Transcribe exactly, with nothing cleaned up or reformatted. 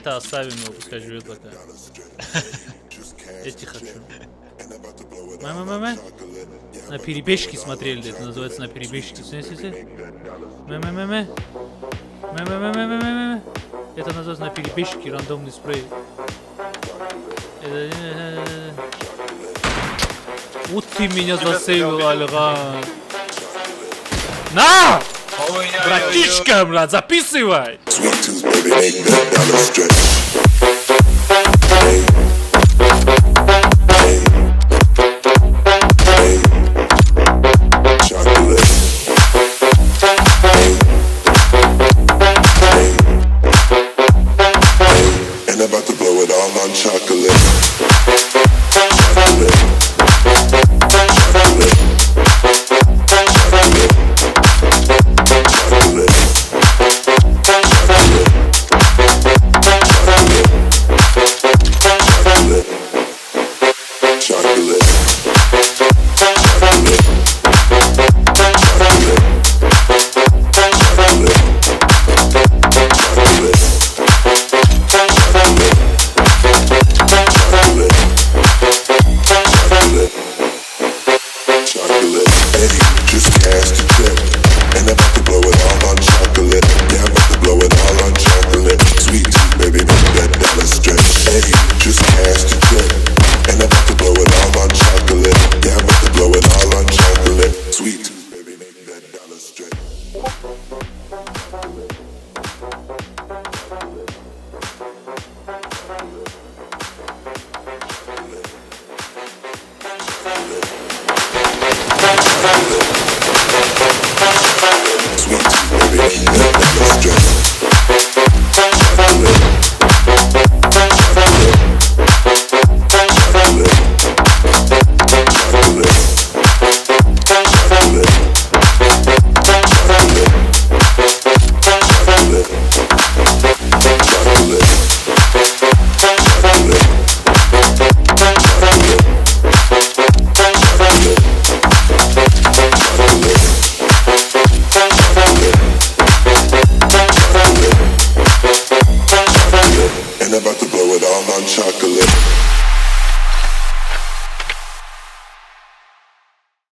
это оставим его, пускай живет пока. Эти хочу. Мэ-мэ-мэ-мэ. На перебежки смотрели, это называется на перебежки. Мэ-мэ-мэ-мэ. Мэ-мэ-мэ-мэ-мэ-мэ. Это называется на перебежки, рандомный спрей. Вот ты меня засейвил, Альган. На! Братишка, брат, записывай! Sweet, baby, that, that, that's just chocolate.